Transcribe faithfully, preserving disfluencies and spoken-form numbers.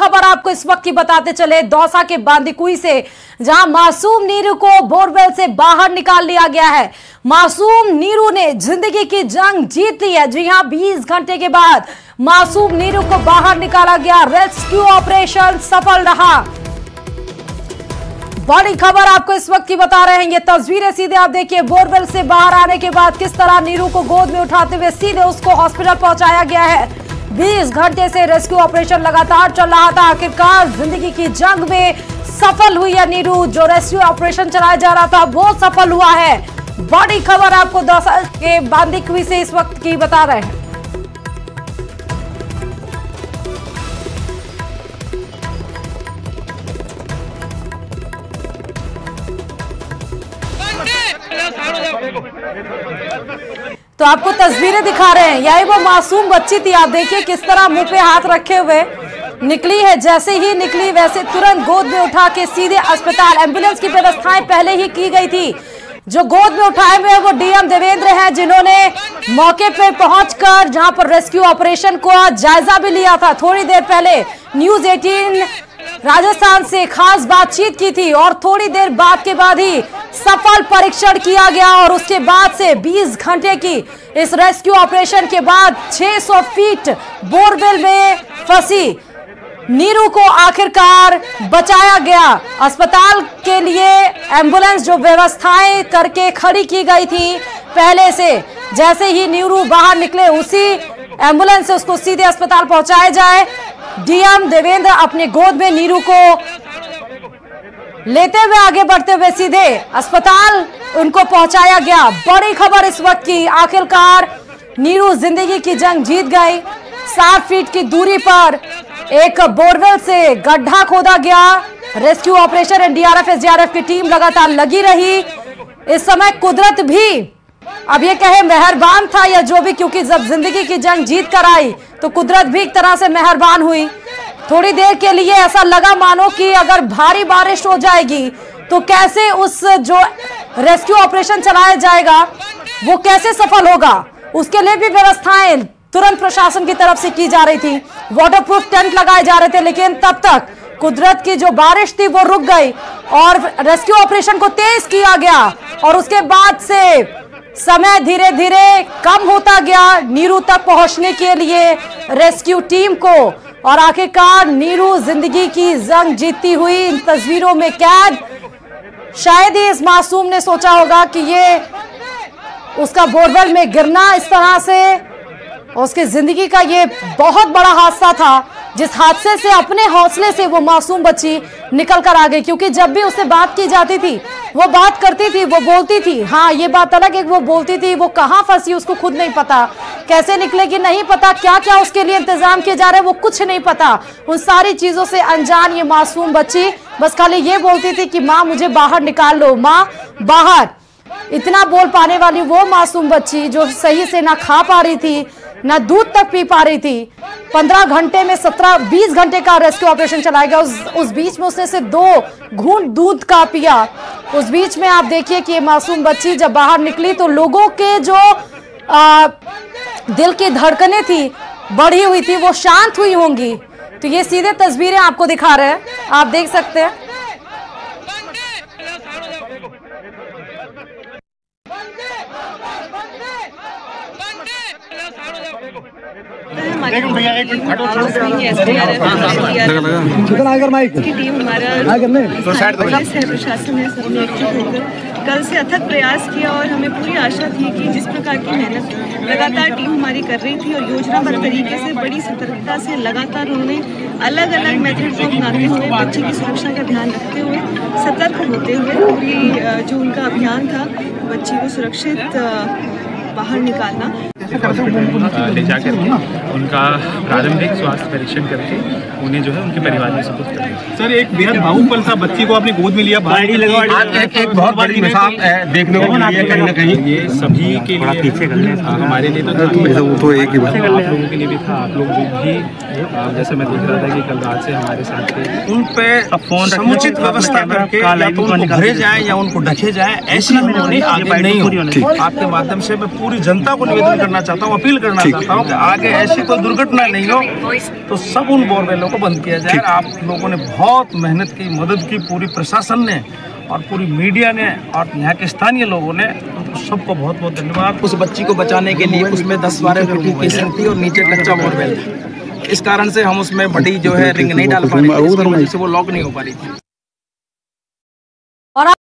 खबर आपको इस वक्त की बताते चले दौसा के बांदीकुई से, जहां मासूम नीरू को बोरवेल से बाहर निकाल लिया गया है। मासूम नीरू ने जिंदगी की जंग जीत ली है। जी हां, बीस घंटे के बाद मासूम नीरू को बाहर निकाला गया। रेस्क्यू ऑपरेशन सफल रहा। बड़ी खबर आपको इस वक्त की बता रहे हैं। ये तस्वीरें सीधे आप देखिए, बोरवेल से बाहर आने के बाद किस तरह नीरू को गोद में उठाते हुए सीधे उसको हॉस्पिटल पहुंचाया गया है। बीस घंटे से रेस्क्यू ऑपरेशन लगातार चल रहा था। आखिरकार जिंदगी की जंग में सफल हुई है नीरू। जो रेस्क्यू ऑपरेशन चलाया जा रहा था वो सफल हुआ है। बड़ी खबर आपको दौसा के बांदीकुई से इस वक्त की बता रहे हैं। तो आपको तस्वीरें दिखा रहे हैं, यही वो मासूम बच्ची थी। आप देखिए किस तरह मुंह पे हाथ रखे हुए निकली है। जैसे ही निकली वैसे तुरंत गोद में उठा के सीधे अस्पताल। एम्बुलेंस की व्यवस्थाएं पहले ही की गई थी। जो गोद में उठाए हुए वो डीएम देवेंद्र हैं, जिन्होंने मौके पे पहुंचकर जहां पर रेस्क्यू ऑपरेशन को जायजा भी लिया था। थोड़ी देर पहले न्यूज अठारह राजस्थान से खास बातचीत की थी और थोड़ी देर बाद के बाद ही सफल परीक्षण किया गया। और उसके बाद से बीस घंटे की इस रेस्क्यू ऑपरेशन के बाद छह सौ फीट बोरवेल में फंसी नीरू को आखिरकार बचाया गया। अस्पताल के लिए एम्बुलेंस जो व्यवस्थाएं करके खड़ी की गई थी पहले से, जैसे ही नीरू बाहर निकले उसी एम्बुलेंस से उसको सीधे अस्पताल पहुंचाया जाए। डीएम देवेंद्र अपने गोद में नीरू को लेते हुए आगे बढ़ते हुए सीधे अस्पताल उनको पहुंचाया गया। बड़ी खबर इस वक्त की, आखिरकार नीरू जिंदगी की जंग जीत गई। सात फीट की दूरी पर एक बोरवेल से गड्ढा खोदा गया। रेस्क्यू ऑपरेशन एनडीआरएफ एसडीआरएफ की टीम लगातार लगी रही। इस समय कुदरत भी, अब ये कहे मेहरबान था या जो भी, क्योंकि जब जिंदगी की जंग जीत कर आई तो कुदरत भी एक तरह से मेहरबान हुई। थोड़ी देर के लिए ऐसा लगा मानो कि अगर भारी बारिश हो जाएगी तो कैसे उस जो रेस्क्यू ऑपरेशन चलाया जाएगा वो कैसे सफल होगा। उसके लिए भी व्यवस्थाएं तुरंत प्रशासन की तरफ से की जा रही थी। वाटरप्रूफ टेंट लगाए जा रहे थे, लेकिन तब तक कुदरत की जो बारिश थी वो रुक गई और रेस्क्यू ऑपरेशन को तेज किया गया। और उसके बाद से समय धीरे धीरे कम होता गया नीरू तक पहुंचने के लिए रेस्क्यू टीम को। और आखिरकार नीरू जिंदगी की जंग जीतती हुई इन तस्वीरों में कैद। शायद ही इस मासूम ने सोचा होगा कि ये उसका बोरवेल में गिरना इस तरह से उसकी जिंदगी का ये बहुत बड़ा हादसा था, जिस हादसे से अपने हौसले से वो मासूम बच्ची निकल कर आ गई। क्योंकि जब भी उससे बात की जाती थी वो बात करती थी, वो बोलती थी। हाँ, ये बात अलग है, वो बोलती थी। वो कहाँ फंसी उसको खुद नहीं पता, कैसे निकलेगी नहीं पता, क्या क्या उसके लिए इंतजाम किए जा रहे हैं वो कुछ नहीं पता। उन सारी चीजों से अनजान ये मासूम बच्ची बस खाली ये बोलती थी कि माँ मुझे बाहर निकाल लो, माँ बाहर। इतना बोल पाने वाली वो मासूम बच्ची जो सही से ना खा पा रही थी ना दूध तक पी पा रही थी। पंद्रह घंटे में सत्रह बीस घंटे का रेस्क्यू ऑपरेशन चलाया गया। उस, उस बीच में उसने सिर्फ दो घूंट दूध का पिया। उस बीच में आप देखिए कि ये मासूम बच्ची जब बाहर निकली तो लोगों के जो आ, दिल की धड़कनें थी बढ़ी हुई थी वो शांत हुई होंगी। तो ये सीधे तस्वीरें आपको दिखा रहे हैं, आप देख सकते हैं। एक भैया एक मिनट हटो छोड़ की टीम हमारा पुलिस है, प्रशासन है, सबने एकजुट होकर कल से अथक प्रयास किया और हमें पूरी आशा थी कि जिस प्रकार की मेहनत लगातार टीम हमारी कर रही थी और योजनाबद्ध तरीके से बड़ी सतर्कता से लगातार उन्होंने अलग अलग मेथड को अपनाते हुए बच्चे की सुरक्षा का ध्यान रखते हुए सतर्क होते हुए पूरी जो उनका अभियान था बच्ची को सुरक्षित बाहर निकालना, ले जाकर उनका प्रारंभिक स्वास्थ्य परीक्षण करके उन्हें जो है उनके परिवार में सुपुर्द करेंगे। सर, एक बेहद भावुक पल था, बच्ची को अपनी गोद में लिया, बाड़ी लगा, एक, एक बहुत बड़ी मिसाल देखने को मिली है कहीं ना कहीं। ये सभी के लिए हमारे लिए तो, तो एक ही बात आप लोगों के लिए भी था। आप लोग भी जैसे मैं देख रहा था कि कल रात से हमारे साथ थे, उन पे समुचित व्यवस्था करके या तो उनको भरे जाए या उनको ढके जाए, ऐसी उन्होंने आगे नहीं हो। आपके माध्यम से मैं पूरी जनता को निवेदन करना चाहता हूँ, अपील करना चाहता हूँ कि आगे ऐसी कोई दुर्घटना नहीं हो तो सब उन बोरवेलों को बंद किया जाए। आप लोगों ने बहुत मेहनत की, मदद की, पूरी प्रशासन ने और पूरी मीडिया ने और यहाँ के स्थानीय लोगों ने, तो सबको बहुत बहुत धन्यवाद। उस बच्ची को बचाने के लिए उसमें दस बारह फीट की केसिंग थी और नीचे कच्चा बोरवेल था। इस कारण से हम उसमें बड़ी जो है रिंग नहीं डाल पा रहे थे, इसकी वजह से वो लॉक नहीं हो पा रही थी।